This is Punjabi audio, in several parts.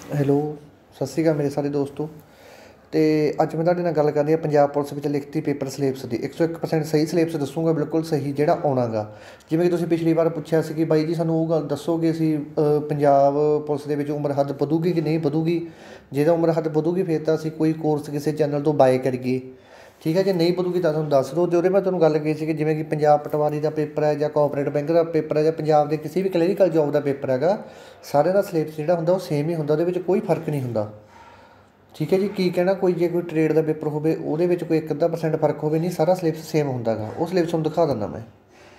ਹੈਲੋ, ਸਤਿ ਸ਼੍ਰੀ ਅਕਾਲ ਮੇਰੇ ਸਾਰੇ ਦੋਸਤੋ। ਅਤੇ ਅੱਜ ਮੈਂ ਤੁਹਾਡੇ ਨਾਲ ਗੱਲ ਕਰਨੀ ਆ ਪੰਜਾਬ ਪੁਲਿਸ ਵਿੱਚ ਲਿਖਤੀ ਪੇਪਰ ਸਿਲੇਬਸ ਦੀ। 101% ਸਹੀ ਸਿਲੇਬਸ ਦੱਸੂਗਾ, ਬਿਲਕੁਲ ਸਹੀ ਜਿਹੜਾ ਆਉਣਾ ਗਾ। ਜਿਵੇਂ ਕਿ ਤੁਸੀਂ ਪਿਛਲੀ ਵਾਰ ਪੁੱਛਿਆ ਸੀ ਕਿ ਬਾਈ ਜੀ ਸਾਨੂੰ ਉਹ ਗੱਲ ਦੱਸੋਗੇ ਅਸੀਂ ਪੰਜਾਬ ਪੁਲਿਸ ਦੇ ਵਿੱਚ ਉਮਰ ਹੱਦ ਵਧੂਗੀ ਕਿ ਨਹੀਂ ਵਧੂਗੀ। ਜੇ ਤਾਂ ਉਮਰ ਹੱਦ ਵਧੂਗੀ ਫਿਰ ਤਾਂ ਅਸੀਂ ਕੋਈ ਕੋਰਸ ਕਿਸੇ ਚੈਨਲ ਤੋਂ ਬਾਏ ਕਰੀਏ, ਠੀਕ ਹੈ। ਜੇ ਨਹੀਂ ਵਧੂਗੀ ਤਾਂ ਤੁਹਾਨੂੰ ਦੱਸ ਦਿਓ। ਅਤੇ ਉਹਦੇ ਮੈਂ ਤੁਹਾਨੂੰ ਗੱਲ ਕਹੀ ਸੀ ਕਿ ਜਿਵੇਂ ਕਿ ਪੰਜਾਬ ਪਟਵਾਰੀ ਦਾ ਪੇਪਰ ਹੈ ਜਾਂ ਕੋਆਪਰੇਟਿਵ ਬੈਂਕ ਦਾ ਪੇਪਰ ਹੈ ਜਾਂ ਪੰਜਾਬ ਦੇ ਕਿਸੇ ਵੀ ਕਲੈਰੀਕਲ ਜੋਬ ਦਾ ਪੇਪਰ ਹੈਗਾ, ਸਾਰਿਆਂ ਦਾ ਸਿਲੇਬਸ ਜਿਹੜਾ ਹੁੰਦਾ ਉਹ ਸੇਮ ਹੀ ਹੁੰਦਾ, ਉਹਦੇ ਵਿੱਚ ਕੋਈ ਫਰਕ ਨਹੀਂ ਹੁੰਦਾ, ਠੀਕ ਹੈ ਜੀ। ਕੀ ਕਹਿਣਾ, ਕੋਈ ਜੇ ਕੋਈ ਟ੍ਰੇਡ ਦਾ ਪੇਪਰ ਹੋਵੇ ਉਹਦੇ ਵਿੱਚ ਕੋਈ 1-ਅੱਧਾ% ਫਰਕ ਹੋਵੇ, ਨਹੀਂ ਸਾਰਾ ਸਿਲੇਬਸ ਸੇਮ ਹੁੰਦਾ ਗਾ। ਉਹ ਸਿਲੇਬਸ ਤੁਹਾਨੂੰ ਦਿਖਾ ਦਿੰਦਾ ਮੈਂ।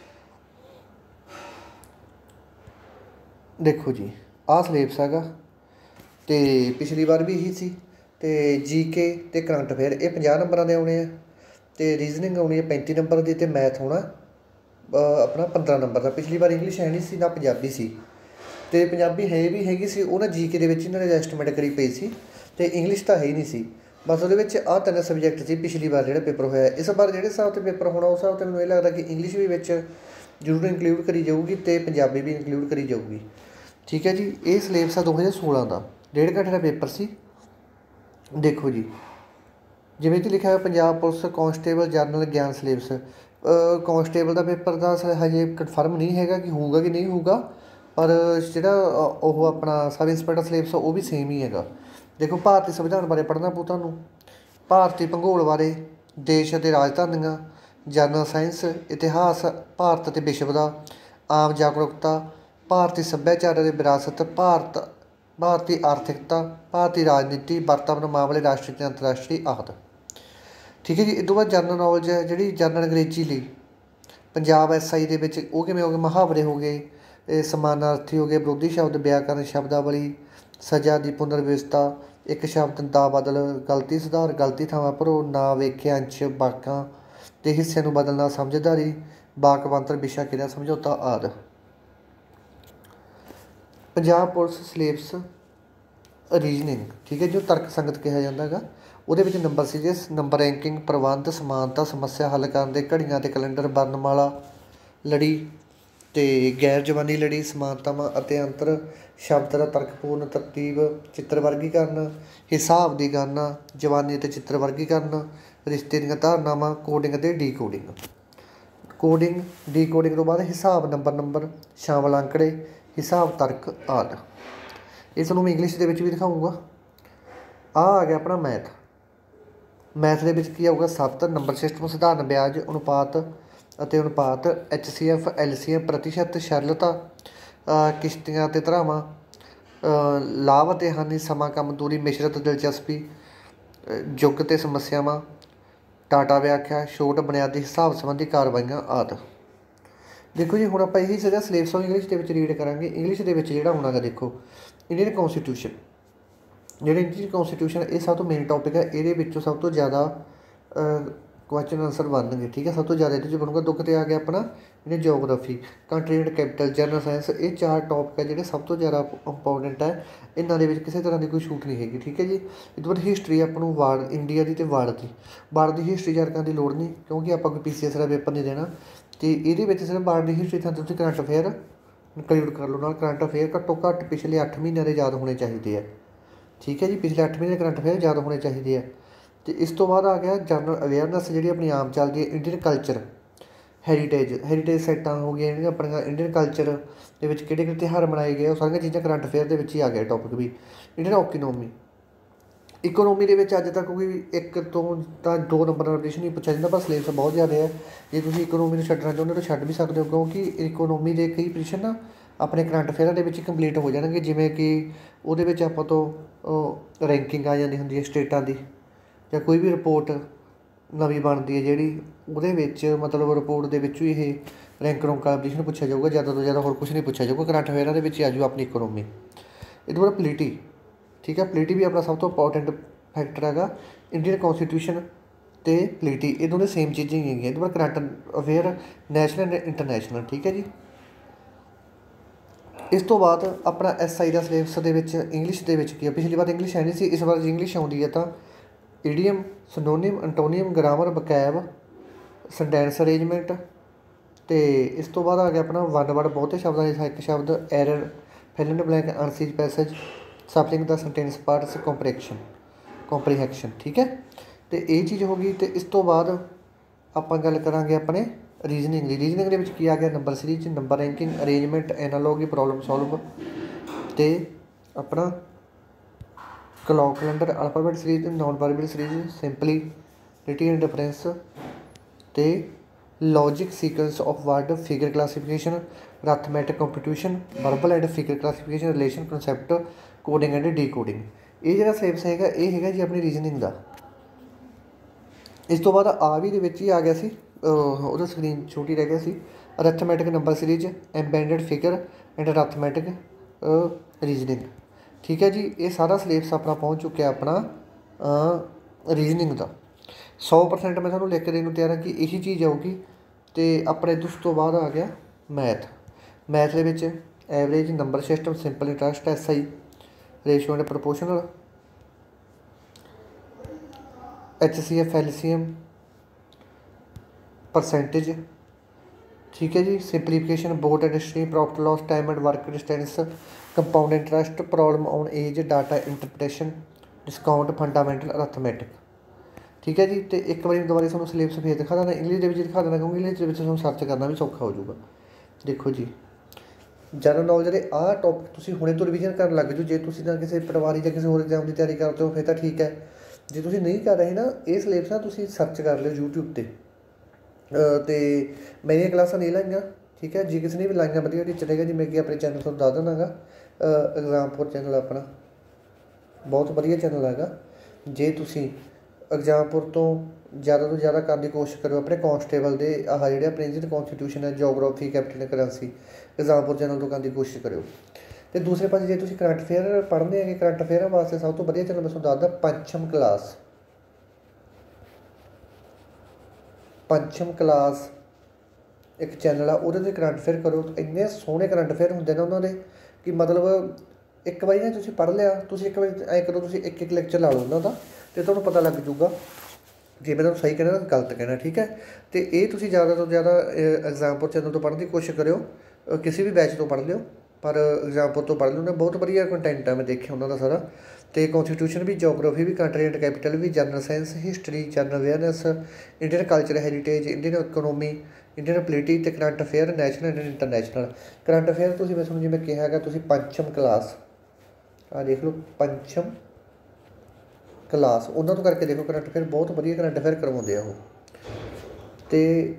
ਦੇਖੋ ਜੀ, ਆਹ ਸਿਲੇਬਸ ਹੈਗਾ ਅਤੇ ਪਿਛਲੀ ਵਾਰ ਵੀ ਇਹੀ ਸੀ। ਅਤੇ GK ਅਤੇ ਕਰੰਟ ਅਫੇਅਰ ਇਹ 50 ਨੰਬਰਾਂ ਦੇ ਆਉਣੇ ਆ, ਅਤੇ ਰੀਜ਼ਨਿੰਗ ਆਉਣੀ ਹੈ 35 ਨੰਬਰ ਦੀ, ਅਤੇ ਮੈਥ ਹੋਣਾ ਆਪਣਾ 15 ਨੰਬਰ ਦਾ। ਪਿਛਲੀ ਵਾਰ ਇੰਗਲਿਸ਼ ਹੈ ਨਹੀਂ ਸੀ, ਨਾ ਪੰਜਾਬੀ ਸੀ। ਅਤੇ ਪੰਜਾਬੀ ਹੈ ਵੀ ਹੈਗੀ ਸੀ, ਉਹ ਨਾ GK ਦੇ ਵਿੱਚ ਇਹਨਾਂ ਨੇ ਐਸਟੀਮੇਟ ਕਰੀ ਪਈ ਸੀ, ਅਤੇ ਇੰਗਲਿਸ਼ ਤਾਂ ਹੈ ਹੀ ਨਹੀਂ ਸੀ। ਬਸ ਉਹਦੇ ਵਿੱਚ ਆਹ 3 ਸਬਜੈਕਟ ਸੀ ਪਿਛਲੀ ਵਾਰ ਜਿਹੜਾ ਪੇਪਰ ਹੋਇਆ। ਇਸ ਵਾਰ ਜਿਹੜੇ ਹਿਸਾਬ 'ਤੇ ਪੇਪਰ ਹੋਣਾ ਉਸ ਹਿਸਾਬ 'ਤੇ ਮੈਨੂੰ ਇਹ ਲੱਗਦਾ ਕਿ ਇੰਗਲਿਸ਼ ਵੀ ਵਿੱਚ ਜ਼ਰੂਰ ਇਨਕਲੂਡ ਕਰੀ ਜਾਊਗੀ ਅਤੇ ਪੰਜਾਬੀ ਵੀ ਇਨਕਲੂਡ ਕਰੀ ਜਾਊਗੀ, ਠੀਕ ਹੈ ਜੀ। ਇਹ ਸਿਲੇਬਸ ਆ 2016 ਦਾ, 1.5 ਘੰਟੇ ਦਾ ਪੇਪਰ ਸੀ। ਦੇਖੋ ਜੀ, ਜਿਵੇਂ ਕਿ ਲਿਖਿਆ ਹੋਇਆ ਪੰਜਾਬ ਪੁਲਿਸ ਕਾਂਸਟੇਬਲ ਜਰਨਲ ਗਿਆਨ ਸਿਲੇਬਸ। ਕਾਂਸਟੇਬਲ ਦਾ ਪੇਪਰ ਦਾ ਹਜੇ ਕਨਫਰਮ ਨਹੀਂ ਹੈਗਾ ਕਿ ਹੋਊਗਾ ਕਿ ਨਹੀਂ ਹੋਊਗਾ, ਪਰ ਜਿਹੜਾ ਉਹ ਆਪਣਾ ਸਬ ਇੰਸਪੈਕਟਰ ਸਿਲੇਬਸ ਉਹ ਵੀ ਸੇਮ ਹੀ ਹੈਗਾ। ਦੇਖੋ, ਭਾਰਤੀ ਸੰਵਿਧਾਨ ਬਾਰੇ ਪੜ੍ਹਨਾ ਪਊ ਤੁਹਾਨੂੰ, ਭਾਰਤੀ ਭੂਗੋਲ ਬਾਰੇ, ਦੇਸ਼ ਅਤੇ ਰਾਜਧਾਨੀਆਂ, ਜਨਰਲ ਸਾਇੰਸ, ਇਤਿਹਾਸ ਭਾਰਤ ਅਤੇ ਵਿਸ਼ਵ ਦਾ, ਆਮ ਜਾਗਰੂਕਤਾ, ਭਾਰਤੀ ਸੱਭਿਆਚਾਰ ਅਤੇ ਵਿਰਾਸਤ, ਭਾਰਤੀ ਆਰਥਿਕਤਾ, ਭਾਰਤੀ ਰਾਜਨੀਤੀ, ਵਾਤਾਵਰਨ ਮਾਮਲੇ, ਰਾਸ਼ਟਰੀ ਅਤੇ ਅੰਤਰਰਾਸ਼ਟਰੀ ਆਦਿ, ਠੀਕ ਹੈ ਜੀ। ਇਹ ਤੋਂ ਬਾਅਦ ਜਨਰਲ ਨੌਲੇਜ ਹੈ ਜਿਹੜੀ ਜਨਰਲ ਅੰਗਰੇਜ਼ੀ ਲਈ, ਪੰਜਾਬ SI ਦੇ ਵਿੱਚ ਉਹ ਕਿਵੇਂ ਹੋ ਗਏ, ਮੁਹਾਵਰੇ ਹੋ ਗਏ, ਇਹ ਸਮਾਨਾਰਥੀ ਹੋ ਗਏ, ਵਿਰੋਧੀ ਸ਼ਬਦ, ਵਿਆਕਰਨ, ਸ਼ਬਦਾਵਲੀ, ਸਜ਼ਾ ਦੀ ਪੁਨਰ ਵਿਵਸਥਾ, ਇੱਕ ਸ਼ਬਦ ਦਾ ਬਦਲ, ਗਲਤੀ ਸੁਧਾਰ, ਗਲਤੀ ਥਾਵਾਂ ਭਰੋ, ਨਾ ਵੇਖੇ ਅੰਸ਼, ਵਾਕਾਂ ਦੇ ਹਿੱਸਿਆਂ ਨੂੰ ਬਦਲਣਾ, ਸਮਝਦਾਰੀ, ਵਾਕ ਬਣਤਰ, ਵਿਸ਼ਾ ਕਿਰਿਆ ਸਮਝੌਤਾ ਆਦਿ। ਪੰਜਾਬ ਪੁਲਿਸ ਸਿਲੇਬਸ ਰੀਜਨਿੰਗ, ਠੀਕ ਹੈ, ਜੋ ਤਰਕ ਸੰਗਤ ਕਿਹਾ ਜਾਂਦਾ ਹੈਗਾ। ਉਹਦੇ ਵਿੱਚ ਨੰਬਰ ਸੀਰੀਅਸ, ਨੰਬਰ ਰੈਂਕਿੰਗ, ਪ੍ਰਬੰਧ, ਸਮਾਨਤਾ, ਸਮੱਸਿਆ ਹੱਲ ਕਰਨ ਦੇ ਘੜੀਆਂ ਅਤੇ ਕੈਲੰਡਰ, ਵਰਨਮਾਲਾ ਲੜੀ ਅਤੇ ਗੈਰ ਜ਼ਬਾਨੀ ਲੜੀ, ਸਮਾਨਤਾਵਾਂ ਅਤੇ ਅੰਤਰ, ਸ਼ਬਦ ਦਾ ਤਰਕਪੂਰਨ ਤਰਤੀਬ, ਚਿੱਤਰ ਵਰਗੀਕਰਨ, ਹਿਸਾਬ ਦੀ ਗਣਨਾ, ਜ਼ਬਾਨੀ ਅਤੇ ਚਿੱਤਰ ਵਰਗੀਕਰਨ, ਰਿਸ਼ਤੇ ਦੀਆਂ ਧਾਰਨਾਵਾਂ, ਕੋਡਿੰਗ ਅਤੇ ਡੀਕੋਡਿੰਗ। ਡੀਕੋਡਿੰਗ ਤੋਂ ਬਾਅਦ ਹਿਸਾਬ, ਨੰਬਰ, ਸ਼ਾਮਲ ਅੰਕੜੇ, ਹਿਸਾਬ ਤਰਕ ਆਦਿ। ਇਹ ਤੁਹਾਨੂੰ ਮੈਂ ਇੰਗਲਿਸ਼ ਦੇ ਵਿੱਚ ਵੀ ਦਿਖਾਊਂਗਾ। ਆਹ ਆ ਗਿਆ ਆਪਣਾ ਮੈਥ ਦੇ ਵਿੱਚ ਕੀ ਆਊਗਾ, 7 ਨੰਬਰ ਸਿਸਟਮ, ਸਧਾਰਨ ਵਿਆਜ, ਅਨੁਪਾਤ ਅਤੇ ਅਨੁਪਾਤ, HCF, LCM, ਪ੍ਰਤੀਸ਼ਤ, ਸਰਲਤਾ, ਕਿਸ਼ਤੀਆਂ ਅਤੇ ਧਾਰਾਵਾਂ, ਲਾਭ ਅਤੇ ਹਾਨੀ, ਸਮਾਂ, ਕੰਮ, ਦੂਰੀ, ਮਿਸ਼ਰਤ, ਦਿਲਚਸਪੀ, ਯੁੱਗ ਅਤੇ ਸਮੱਸਿਆਵਾਂ, ਟਾਟਾ ਵਿਆਖਿਆ, ਛੋਟ, ਬੁਨਿਆਦੀ ਹਿਸਾਬ ਸੰਬੰਧੀ ਕਾਰਵਾਈਆਂ ਆਦਿ। ਦੇਖੋ ਜੀ, ਹੁਣ ਆਪਾਂ ਇਹੀ ਸਾਰਾ ਸਿਲੇਬਸ ਇੰਗਲਿਸ਼ ਦੇ ਵਿੱਚ ਰੀਡ ਕਰਾਂਗੇ। ਇੰਗਲਿਸ਼ ਦੇ ਵਿੱਚ ਜਿਹੜਾ ਹੋਣਾ ਗਾ, ਦੇਖੋ ਇੰਡੀਅਨ ਕੌਂਸਟੀਟਿਊਸ਼ਨ, ਇੰਡੀਅਨ ਕੌਂਸਟੀਟਿਊਸ਼ਨ ਇਹ ਸਭ ਤੋਂ ਮੇਨ ਟੋਪਿਕ ਹੈ। ਇਹਦੇ ਵਿੱਚੋਂ ਸਭ ਤੋਂ ਜ਼ਿਆਦਾ ਕੁਐਸਚਨ ਆਨਸਰ ਬਣਨਗੇ, ਠੀਕ ਹੈ। ਸਭ ਤੋਂ ਜ਼ਿਆਦਾ ਇਹਦੇ 'ਚ ਬਣੂਗਾ। ਦੁੱਖ 'ਤੇ ਆ ਗਿਆ ਆਪਣਾ ਇਹਨੇ geography, country and capital, general science. ਇਹ 4 ਟੋਪਿਕ ਹੈ ਜਿਹੜੇ ਸਭ ਤੋਂ ਜ਼ਿਆਦਾ ਇੰਪੋਰਟੈਂਟ ਹੈ। ਇਹਨਾਂ ਦੇ ਵਿੱਚ ਕਿਸੇ ਤਰ੍ਹਾਂ ਦੀ ਕੋਈ ਛੂਟ ਨਹੀਂ ਹੈਗੀ, ਠੀਕ ਹੈ ਜੀ। ਇਹ ਤੋਂ ਬਾਅਦ ਹਿਸਟਰੀ ਆਪਾਂ ਨੂੰ ਵਰਲਡ ਇੰਡੀਆ ਦੀ ਅਤੇ ਵਰਲਡ ਦੀ ਹਿਸਟਰੀ ਯਾਦ ਕਰਨ ਦੀ ਲੋੜ ਨਹੀਂ, ਕਿਉਂਕਿ ਆਪਾਂ ਕੋਈ PCS ਦਾ ਪੇਪਰ ਨਹੀਂ ਦੇਣਾ। ਅਤੇ ਇਹਦੇ ਵਿੱਚ ਸਿਰਫ ਵਰਲਡ ਦੀ ਹਿਸਟਰੀ ਤਾਂ ਤੁਸੀਂ ਕਰੰਟ ਅਫੇਅਰ ਇਨਕਲੂਡ ਕਰ ਲਓ ਨਾਲ। ਕਰੰਟ ਅਫੇਅਰ ਘੱਟੋ ਘੱਟ ਪਿਛਲੇ 8 ਮਹੀਨਿਆਂ ਦੇ ਯਾਦ ਹੋਣੇ ਚਾਹੀਦੇ ਆ, ਠੀਕ ਹੈ ਜੀ। ਪਿਛਲੇ 8 ਮਹੀਨੇ ਕਰੰਟ ਅਫੇਅਰ ਯਾਦ ਹੋਣੇ ਚਾਹੀਦੇ ਆ। ਅਤੇ ਇਸ ਤੋਂ ਬਾਅਦ ਆ ਗਿਆ ਜਨਰਲ ਅਵੇਅਰਨੈਸ ਜਿਹੜੀ ਆਪਣੀ ਆਮ ਚੱਲਦੀ ਹੈ। ਇੰਡੀਅਨ ਕਲਚਰ, ਹੈਰੀਟੇਜ ਸਾਈਟਾਂ ਹੋ ਗਈਆਂ ਜਿਹੜੀਆਂ ਆਪਣੀਆਂ ਇੰਡੀਅਨ ਕਲਚਰ ਦੇ ਵਿੱਚ ਕਿਹੜੇ ਕਿਹੜੇ ਤਿਉਹਾਰ ਮਨਾਏ ਗਏ, ਉਹ ਸਾਰੀਆਂ ਚੀਜ਼ਾਂ ਕਰੰਟ ਅਫੇਅਰ ਦੇ ਵਿੱਚ ਹੀ ਆ ਗਿਆ ਟੋਪਿਕ ਵੀ। ਇੰਡੀਅਨ ਇਕੋਨੋਮੀ ਦੇ ਵਿੱਚ ਅੱਜ ਤੱਕ ਕੋਈ 1 ਤੋਂ ਤਾਂ 2 ਨੰਬਰ ਦਾ ਪ੍ਰਸ਼ਨ ਨਹੀਂ ਪੁੱਛਿਆ ਜਾਂਦਾ, ਪਰ ਸਿਲੇਬਸ ਬਹੁਤ ਜ਼ਿਆਦਾ ਹੈ। ਜੇ ਤੁਸੀਂ ਇਕੋਨੋਮੀ ਨੂੰ ਛੱਡਣਾ ਚਾਹੁੰਦੇ ਹੋ ਤਾਂ ਛੱਡ ਵੀ ਸਕਦੇ ਹੋ, ਕਿਉਂਕਿ ਇਕੋਨੋਮੀ ਦੇ ਕਈ ਪ੍ਰਸ਼ਨ ਨਾ ਆਪਣੇ ਕਰੰਟ ਅਫੇਅਰਾਂ ਦੇ ਵਿੱਚ ਕੰਪਲੀਟ ਹੋ ਜਾਣਗੇ। ਜਿਵੇਂ ਕਿ ਉਹਦੇ ਵਿੱਚ ਆਪਾਂ ਤੋਂ ਰੈਂਕਿੰਗ ਆ ਜਾਂਦੀ ਹੁੰਦੀ ਹੈ ਸਟੇਟਾਂ ਦੀ, ਜਾਂ ਕੋਈ ਵੀ ਰਿਪੋਰਟ ਨਵੀਂ ਬਣਦੀ ਹੈ ਜਿਹੜੀ, ਉਹਦੇ ਵਿੱਚ ਮਤਲਬ ਰਿਪੋਰਟ ਦੇ ਵਿੱਚੋਂ ਇਹ ਰੈਂਕ ਰੌਂਕ ਵਾਲਾ ਪ੍ਰਸ਼ਨ ਪੁੱਛਿਆ ਜਾਊਗਾ। ਜ਼ਿਆਦਾ ਤੋਂ ਜ਼ਿਆਦਾ ਹੋਰ ਕੁਛ ਨਹੀਂ ਪੁੱਛਿਆ ਜਾਊਗਾ, ਕਰੰਟ ਅਫੇਅਰਾਂ ਦੇ ਵਿੱਚ ਹੀ ਆ ਜਾਊ ਆਪਣੀ ਇਕੋਨੋਮੀ। ਇਹ ਤੋਂ ਬਾਅਦ ਪੋਲੀਟੀ, ਠੀਕ ਹੈ। ਪੋਲੀਟੀ ਵੀ ਆਪਣਾ ਸਭ ਤੋਂ ਇੰਪੋਰਟੈਂਟ ਫੈਕਟਰ ਹੈਗਾ। ਇੰਡੀਅਨ ਕੌਂਸਟੀਟਿਊਸ਼ਨ ਅਤੇ ਪੋਲੀਟੀ ਇਹ ਦੋਨੇ ਸੇਮ ਚੀਜ਼ਾਂ ਹੀ ਹੈਗੀਆਂ। ਇਹ ਤੋਂ ਬਾਅਦ current affair national and international, ਠੀਕ ਹੈ ਜੀ। ਇਸ ਤੋਂ ਬਾਅਦ ਆਪਣਾ SI ਦਾ ਸਿਲੇਬਸ ਦੇ ਵਿੱਚ ਇੰਗਲਿਸ਼ ਦੇ ਵਿੱਚ ਕੀ ਆ, ਪਿਛਲੀ ਵਾਰ ਇੰਗਲਿਸ਼ ਹੈ ਨਹੀਂ ਸੀ, ਇਸ ਵਾਰ ਜੇ ਇੰਗਲਿਸ਼ ਆਉਂਦੀ ਹੈ ਤਾਂ idiom, synonym, antonym, grammar, vocab, sentence arrangement. ਅਤੇ ਇਸ ਤੋਂ ਬਾਅਦ ਆ ਗਿਆ ਆਪਣਾ ਵਨ ਵਰਡ, ਬਹੁਤੇ ਸ਼ਬਦਾਂ ਦੇ ਇੱਕ ਸ਼ਬਦ, error, fill in blank, unseen passage, spelling ਦਾ ਸੈਂਟੈਂਸ ਪਾਰਟਸ ਕੰਪਰੀਹੈਕਸ਼ਨ। ਠੀਕ ਹੈ, ਤੇ ਇਹ ਚੀਜ਼ ਹੋ ਗਈ। ਤੇ ਇਸ ਤੋਂ ਬਾਅਦ ਆਪਾਂ ਗੱਲ ਕਰਾਂਗੇ ਆਪਣੇ ਰੀਜਨਿੰਗ ਦੀ। ਰੀਜਨਿੰਗ ਦੇ ਵਿੱਚ ਕੀ ਆ ਗਿਆ, number series, number ranking, arrangement, analogy, problem solve, ਤੇ ਆਪਣਾ clock calendar, alphabet series, non verbal series, simplicity and difference, ਤੇ logic sequence of word, figure classification, arithmetic competition, verbal and figure classification, relation concept, coding and decoding. ਇਹ ਜਿਹੜਾ ਸਿਲੇਬਸ ਹੈਗਾ ਇਹ ਹੈਗਾ ਜੀ ਆਪਣੀ ਰੀਜਨਿੰਗ ਦਾ। ਇਸ ਤੋਂ ਬਾਅਦ ਆ ਵੀ ਦੇ ਵਿੱਚ ਹੀ ਆ ਗਿਆ ਸੀ, ਉਹਦਾ ਸਕਰੀਨ ਛੋਟੀ ਰਹਿ ਗਿਆ ਸੀ, arithmetic number series, embedded figure and arithmetic reasoning. ਠੀਕ ਹੈ ਜੀ, ਇਹ ਸਾਰਾ ਸਿਲੇਬਸ ਆਪਣਾ ਪਹੁੰਚ ਚੁੱਕਿਆ ਆਪਣਾ ਰੀਜਨਿੰਗ ਦਾ। 100% ਮੈਂ ਤੁਹਾਨੂੰ ਲਿਖ ਕੇ ਦੇਣ ਨੂੰ ਤਿਆਰ ਹਾਂ ਕਿ ਇਹੀ ਚੀਜ਼ ਆਊਗੀ। ਅਤੇ ਆਪਣੇ ਉਸ ਤੋਂ ਬਾਅਦ ਆ ਗਿਆ ਮੈਥ। ਮੈਥ ਦੇ ਵਿੱਚ average, number system, simple interest, SI, ratio and proportional, HCF, LCM, percentage. ਠੀਕ ਹੈ ਜੀ, simplification, board and history, profit loss, time and work distance, compound interest, problem on age, data interpretation, discount, fundamental arithmetic. ਠੀਕ ਹੈ ਜੀ, ਅਤੇ ਇੱਕ ਵਾਰੀ ਦੁਬਾਰਾ ਤੁਹਾਨੂੰ ਸਿਲੇਬਸ ਫੇਰ ਦਿਖਾ ਦੇਣਾ, ਇੰਗਲਿਸ਼ ਦੇ ਵਿੱਚ ਦਿਖਾ ਦੇਣਾ, ਕਿਉਂਕਿ ਇੰਗਲਿਸ਼ ਦੇ ਵਿੱਚ ਤੁਹਾਨੂੰ ਸਰਚ ਕਰਨਾ ਵੀ ਸੌਖਾ ਹੋ ਜਾਊਗਾ। ਦੇਖੋ ਜੀ, ਜਨਰਲ ਨੌਲੇਜ ਦੇ ਆਹ ਟੋਪਿਕ ਤੁਸੀਂ ਹੁਣੇ ਤੋਂ ਰਿਵੀਜ਼ਨ ਕਰਨ ਲੱਗ ਜਾਓ। ਜੇ ਤੁਸੀਂ ਤਾਂ ਕਿਸੇ ਪਟਵਾਰੀ ਜਾਂ ਕਿਸੇ ਹੋਰ ਐਗਜ਼ਾਮ ਦੀ ਤਿਆਰੀ ਕਰਦੇ ਹੋ ਫਿਰ ਤਾਂ ਠੀਕ ਹੈ। ਜੇ ਤੁਸੀਂ ਨਹੀਂ ਕਰ ਰਹੇ ਨਾ, ਇਹ ਸਿਲੇਬਸ ਨਾ ਤੁਸੀਂ ਸਰਚ ਕਰ ਲਿਓ YouTube 'ਤੇ। ਅਤੇ ਮੇਰੀਆਂ ਕਲਾਸਾਂ ਨਹੀਂ ਲਾਈਆਂ, ਠੀਕ ਹੈ। ਜੇ ਕਿਸੇ ਨੇ ਵੀ ਲਾਈਆਂ ਵਧੀਆ ਟੀਚਰ ਹੈਗਾ ਜੀ, ਮੈਂ ਅੱਗੇ ਆਪਣੇ ਚੈਨਲ ਤੁਹਾਨੂੰ ਦੱਸ ਦਿੰਦਾ ਗਾ। ਐਗਜ਼ਾਮਪੁਰ ਚੈਨਲ ਆਪਣਾ ਬਹੁਤ ਵਧੀਆ ਚੈਨਲ ਹੈਗਾ। ਜੇ ਤੁਸੀਂ ਐਗਜ਼ਾਮਪੁਰ ਤੋਂ ਜ਼ਿਆਦਾ ਕਰਨ ਦੀ ਕੋਸ਼ਿਸ਼ ਕਰਿਓ ਆਪਣੇ ਕਾਂਸਟੇਬਲ ਦੇ ਆਹ ਜਿਹੜੇ ਆਪਣੇ ਇੰਡੀਅਨ ਕੌਂਸਟੀਟਿਊਸ਼ਨ ਹੈ, geography, capital currency, Exampur channel ਤੋਂ ਕਰਨ ਦੀ ਕੋਸ਼ਿਸ਼ ਕਰਿਓ। ਅਤੇ ਦੂਸਰੇ ਪਾਸੇ ਜੇ ਤੁਸੀਂ ਕਰੰਟ ਅਫੇਅਰ ਪੜ੍ਹਦੇ ਹੈਗੇ, ਕਰੰਟ ਅਫੇਅਰਾਂ ਵਾਸਤੇ ਸਭ ਤੋਂ ਵਧੀਆ ਚੈਨਲ ਮੈਂ ਤੁਹਾਨੂੰ ਦੱਸਦਾ ਪੰਚਮ ਕਲਾਸ ਇੱਕ ਚੈਨਲ ਆ, ਉਹਦੇ 'ਤੇ ਕਰੰਟ ਅਫੇਅਰ ਕਰੋ। ਇੰਨੇ ਸੋਹਣੇ ਕਰੰਟ ਅਫੇਅਰ ਹੁੰਦੇ ਨੇ ਉਹਨਾਂ ਦੇ ਕਿ ਮਤਲਬ ਇੱਕ ਵਾਰੀ ਨਾ ਤੁਸੀਂ ਪੜ੍ਹ ਲਿਆ, ਤੁਸੀਂ ਇੱਕ ਵਾਰੀ ਐਂ ਕਰੋ, ਤੁਸੀਂ ਇੱਕ ਲੈਕਚਰ ਲਾ ਲਓ ਉਹਨਾਂ ਦਾ ਅਤੇ ਤੁਹਾਨੂੰ ਪਤਾ ਲੱਗ ਜੂਗਾ ਜੇ ਮੈਂ ਤੁਹਾਨੂੰ ਸਹੀ ਕਹਿਣਾ ਤਾਂ ਗਲਤ ਕਹਿਣਾ। ਠੀਕ ਹੈ, ਅਤੇ ਇਹ ਤੁਸੀਂ ਜ਼ਿਆਦਾ ਤੋਂ ਜ਼ਿਆਦਾ ਐਗਜ਼ਾਮਪੁਰ ਚੈਨਲ ਤੋਂ ਪੜ੍ਹਨ ਦੀ ਕੋਸ਼ਿਸ਼ ਕਰਿਓ। ਕਿਸੇ ਵੀ ਬੈਚ ਤੋਂ ਪੜ੍ਹ ਲਿਓ, ਪਰ ਐਗਜ਼ਾਮਪੁਰ ਤੋਂ ਪੜ੍ਹ ਲਿਓ। ਉਹਨਾਂ ਬਹੁਤ ਵਧੀਆ ਕੰਟੈਂਟ ਆ, ਮੈਂ ਦੇਖਿਆ ਉਹਨਾਂ ਦਾ ਸਾਰਾ। ਅਤੇ ਕੌਂਸਟੀਟਿਊਸ਼ਨ ਵੀ, ਜੋਗਰਾਫੀ ਵੀ, ਕੰਟਰੀ ਐਂਡ ਕੈਪੀਟਲ ਵੀ, general science, history, general awareness, Indian culture heritage, Indian economy, Indian polity, ਅਤੇ current affair national and international. Current affair ਤੁਸੀਂ ਮੈਂ ਤੁਹਾਨੂੰ ਜਿਵੇਂ ਕਿਹਾ ਹੈਗਾ, ਤੁਸੀਂ ਪੰਚਮ ਕਲਾਸ ਆਹ ਦੇਖ ਲਓ, ਪੰਚਮ ਕਲਾਸ ਉਹਨਾਂ ਤੋਂ ਕਰਕੇ ਦੇਖੋ। ਕਰੰਟ ਅਫੇਅਰ ਬਹੁਤ ਵਧੀਆ ਕਰੰਟ ਅਫੇਅਰ ਕਰਵਾਉਂਦੇ ਆ ਉਹ। ਅਤੇ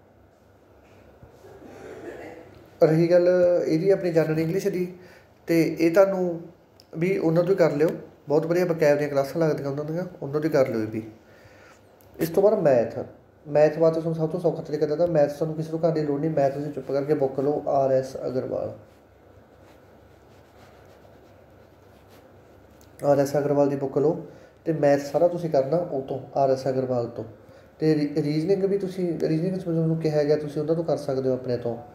ਰਹੀ ਗੱਲ ਇਹਦੀ ਆਪਣੀ ਜਨਰਲ ਇੰਗਲਿਸ਼ ਦੀ, ਅਤੇ ਇਹ ਤੁਹਾਨੂੰ ਵੀ ਉਹਨਾਂ ਤੋਂ ਹੀ ਕਰ ਲਿਓ। ਬਹੁਤ ਵਧੀਆ ਬਕਾਇਦਾ ਦੀਆਂ ਕਲਾਸਾਂ ਲੱਗਦੀਆਂ ਉਹਨਾਂ ਤੋਂ ਹੀ ਕਰ ਲਿਓ ਇਹ ਵੀ। ਇਸ ਤੋਂ ਬਾਅਦ ਮੈਥ ਵਾਸਤੇ ਤੁਹਾਨੂੰ ਸਭ ਤੋਂ ਸੌਖਾ ਤਰੀਕਾ ਦੱਸਦਾ। ਮੈਥ ਤੁਹਾਨੂੰ ਕਿਸੇ ਤੋਂ ਕਰਨ ਦੀ ਲੋੜ ਨਹੀਂ। ਮੈਥ ਤੁਸੀਂ ਚੁੱਪ ਕਰਕੇ ਬੁੱਕ ਲਓ, RS ਅਗਰਵਾਲ ਦੀ ਬੁੱਕ ਲਓ, ਅਤੇ ਮੈਥ ਸਾਰਾ ਤੁਸੀਂ ਕਰਨਾ ਉਹ ਤੋਂ, RS ਅਗਰਵਾਲ ਤੋਂ। ਅਤੇ ਰੀਜਨਿੰਗ ਵੀ ਤੁਸੀਂ, ਰੀਜਨਿੰਗ ਤੁਹਾਨੂੰ ਕਿਹਾ ਗਿਆ ਤੁਸੀਂ ਉਹਨਾਂ ਤੋਂ ਕਰ ਸਕਦੇ ਹੋ, ਆਪਣੇ ਤੋਂ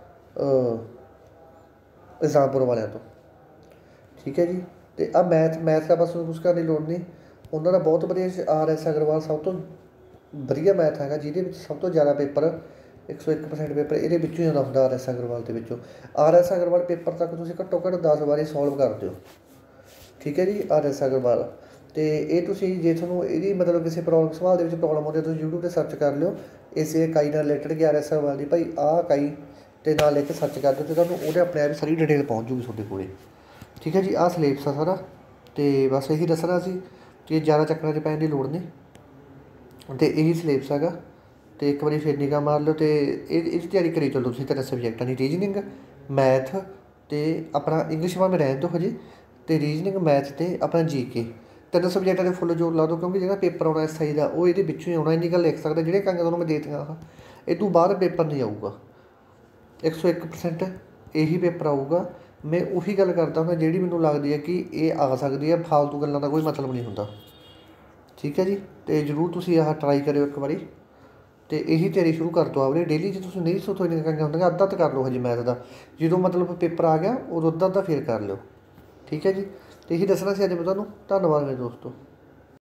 ਐਗਜ਼ਾਮਪੁਰ ਵਾਲਿਆਂ ਤੋਂ। ਠੀਕ ਹੈ ਜੀ, ਅਤੇ ਆਹ ਮੈਥ ਦਾ ਬਸ ਕੁਛ ਕਰਨ ਦੀ ਲੋੜ ਨਹੀਂ। ਉਹਨਾਂ ਦਾ ਬਹੁਤ ਵਧੀਆ RS ਅਗਰਵਾਲ ਸਭ ਤੋਂ ਵਧੀਆ ਮੈਥ ਹੈਗਾ, ਜਿਹਦੇ ਵਿੱਚ ਸਭ ਤੋਂ ਜ਼ਿਆਦਾ ਪੇਪਰ 101% ਪੇਪਰ ਇਹਦੇ ਵਿੱਚੋਂ ਹੀ ਆਉਂਦਾ ਹੁੰਦਾ, RS ਅਗਰਵਾਲ ਦੇ ਵਿੱਚੋਂ। RS ਅਗਰਵਾਲ ਪੇਪਰ ਤੱਕ ਤੁਸੀਂ ਘੱਟੋ ਘੱਟ 10 ਵਾਰੀ ਸੋਲਵ ਕਰ ਦਿਓ। ਠੀਕ ਹੈ ਜੀ, RS ਅਗਰਵਾਲ। ਅਤੇ ਇਹ ਤੁਸੀਂ ਜੇ ਤੁਹਾਨੂੰ ਇਹਦੀ ਮਤਲਬ ਕਿਸੇ ਸਵਾਲ ਦੇ ਵਿੱਚ ਪ੍ਰੋਬਲਮ ਆਉਂਦੀ ਹੈ, ਤੁਸੀਂ YouTube 'ਤੇ ਸਰਚ ਕਰ ਲਿਓ ਇਸੇ ਇਕਾਈ ਨਾਲ ਰਿਲੇਟਡ ਕਿ RS ਅਗਰਵਾਲ ਦੀ ਭਾਈ ਆਹ ਇਕਾਈ ਅਤੇ ਨਾਲ ਲੈ ਕੇ ਸਰਚ ਕਰ ਦਿਓ, ਅਤੇ ਤੁਹਾਨੂੰ ਉਹਦੇ ਆਪਣੇ ਆਪ ਸਾਰੀ ਡਿਟੇਲ ਪਹੁੰਚ ਜੂਗੀ ਤੁਹਾਡੇ ਕੋਲ। ਠੀਕ ਹੈ ਜੀ, ਆਹ ਸਿਲੇਬਸ ਆ ਸਾਰਾ। ਅਤੇ ਬਸ ਇਹੀ ਦੱਸਣਾ ਸੀ ਕਿ ਜ਼ਿਆਦਾ ਚੱਕਰਾਂ 'ਚ ਪੈਣ ਦੀ ਲੋੜ ਨਹੀਂ, ਅਤੇ ਇਹੀ ਸਿਲੇਬਸ ਹੈਗਾ। ਅਤੇ ਇੱਕ ਵਾਰੀ ਫਿਰ ਨਿਗਾਹ ਮਾਰ ਲਿਓ, ਅਤੇ ਇਹਦੀ ਤਿਆਰੀ ਕਰੀ ਚੱਲੋ ਤੁਸੀਂ 3 ਸਬਜੈਕਟਾਂ ਦੀ, ਰੀਜਨਿੰਗ, ਮੈਥ, ਅਤੇ ਆਪਣਾ ਇੰਗਲਿਸ਼ ਭਾਵੇਂ ਰਹਿਣ ਦਿਓ ਹਜੇ, ਅਤੇ ਰੀਜਨਿੰਗ, ਮੈਥ, ਅਤੇ ਆਪਣਾ GK 3 ਸਬਜੈਕਟਾਂ ਦੇ ਫੁੱਲ ਜ਼ੋਰ ਲਾ ਦਿਓ। ਕਿਉਂਕਿ ਜਿਹੜਾ ਪੇਪਰ ਆਉਣਾ SI ਦਾ ਉਹ ਇਹਦੇ ਵਿੱਚੋਂ ਹੀ ਆਉਣਾ। ਇੰਨੀ ਗੱਲ ਲਿਖ ਸਕਦਾ, ਜਿਹੜੇ ਕੰਗ ਤੁਹਾਨੂੰ ਮੈਂ ਦੇ ਦਿੱਤੀਆਂ ਆਹ, ਇਹ ਤੋਂ ਬਾਹਰ ਪੇਪਰ ਨਹੀਂ ਆਊਗਾ। 101% ਇਹੀ ਪੇਪਰ ਆਊਗਾ। ਮੈਂ ਉਹੀ ਗੱਲ ਕਰਦਾ ਹੁੰਦਾ ਜਿਹੜੀ ਮੈਨੂੰ ਲੱਗਦੀ ਹੈ ਕਿ ਇਹ ਆ ਸਕਦੀ ਹੈ। ਫਾਲਤੂ ਗੱਲਾਂ ਦਾ ਕੋਈ ਮਤਲਬ ਨਹੀਂ ਹੁੰਦਾ। ਠੀਕ ਹੈ ਜੀ, ਅਤੇ ਜ਼ਰੂਰ ਤੁਸੀਂ ਆਹ ਟਰਾਈ ਕਰਿਓ ਇੱਕ ਵਾਰੀ, ਅਤੇ ਇਹੀ ਤਿਆਰੀ ਸ਼ੁਰੂ ਕਰ ਦਿਓ ਆਪਣੀ ਡੇਲੀ। ਜੇ ਤੁਸੀਂ ਨਹੀਂ ਸੋਥੋਂ ਇੰਨੀਆਂ ਕੰਗਾਂ ਹੁੰਦੀਆਂ, ਅੱਧਾ ਕਰ ਲਓ ਹਜੇ ਮੈਥ ਦਾ। ਜਦੋਂ ਮਤਲਬ ਪੇਪਰ ਆ ਗਿਆ ਉਦੋਂ ਅੱਧਾ ਫੇਰ ਕਰ ਲਿਓ। ਠੀਕ ਹੈ ਜੀ, ਅਤੇ ਇਹੀ ਦੱਸਣਾ ਸੀ ਅੱਜ ਮੈਂ ਤੁਹਾਨੂੰ। ਧੰਨਵਾਦ ਮੇਰੇ ਦੋਸਤੋ।